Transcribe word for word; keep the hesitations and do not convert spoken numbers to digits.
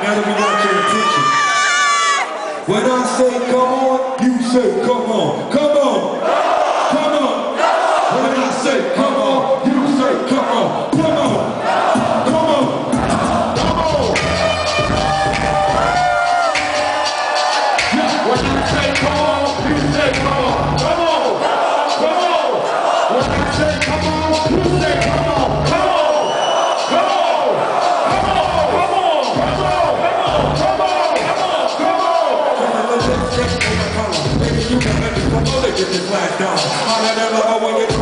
Now let me got your attention. When I say come on, you say come on. Come on. Come on. When I say come on, you say come on. Come on. Come on. Come on. Yeah. When I say come on, you say come on. Come on. Come on. When I say come on, you say come on. Come on. Come on. Come on. Come on. Come on. Come on. Come on. Come on. Baby, you can make it come on, they get this flash down. I never love when you